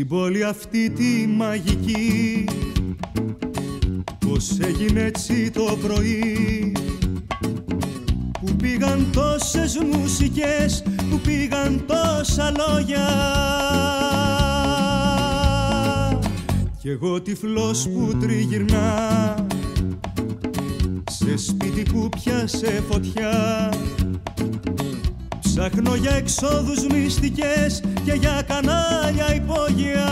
Στην πόλη αυτή τη μαγική, πως έγινε έτσι το πρωί, που πήγαν τόσες μουσικές, που πήγαν τόσα λόγια, κι εγώ τυφλός που τριγυρνά σε σπίτι που πιάσε φωτιά, ψάχνω για εξόδους μυστικές και για κανάλια υπόγεια.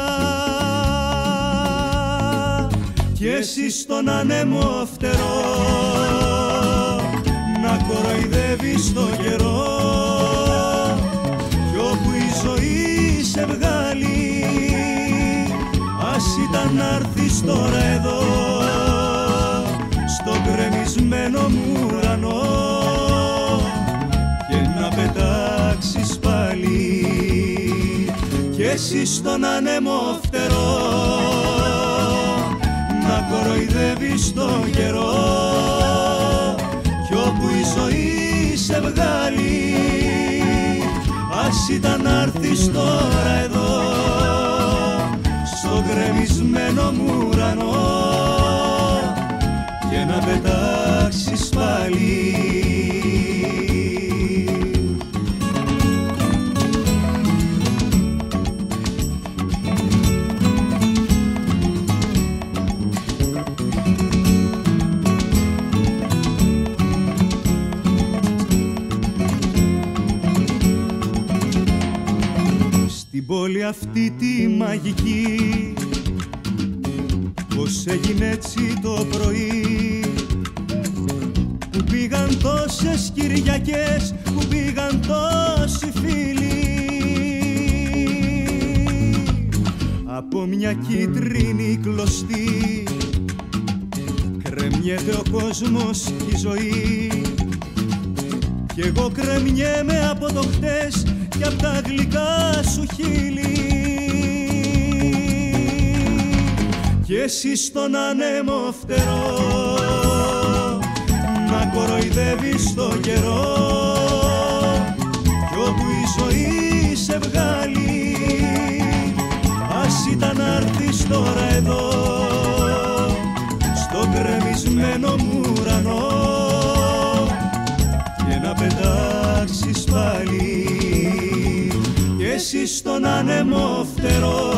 Κι εσύ στον ανέμο φτερό να κοροϊδεύεις το καιρό, κι όπου η ζωή σε βγάλει, ας ήταν να έρθεις τώρα εδώ, στον γκρεμισμένο μου ουρανό, και να πετάξεις πάλι. Κι εσύ στον ανέμο φτερό να κοροϊδεύεις το καιρό, κι όπου η ζωή σε βγάλει, ας ήταν να έρθεις τώρα εδώ, στον γκρεμισμένο μου ουρανό, και να πετάξεις πάλι. Στην πόλη αυτή τη μαγική, πως έγινε έτσι το πρωί, που πήγαν τόσες Κυριακές, που πήγαν τόσοι φίλοι, από μια κίτρινη κλωστή κρεμιέται ο κόσμος και η ζωή, κι εγώ κρεμιέμαι από το χτες και απ' τα γλυκά σου χείλη. Κι εσύ στον ανέμο φτερό να κοροϊδεύεις το καιρό, κι όπου η ζωή σε βγάλει, ας ήταν να έρθεις τώρα εδώ, στον γκρεμισμένο μου ουρανό, και να πετάξεις πάλι. Κι εσύ στον ανέμο φτερό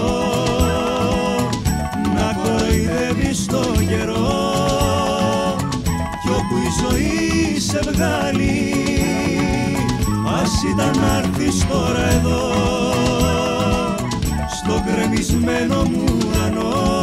να κοροϊδεύεις το καιρό, κι όπου η ζωή σε βγάλει, ας ήταν να έρθεις τώρα εδώ, στον γκρεμισμένο μου ουρανό,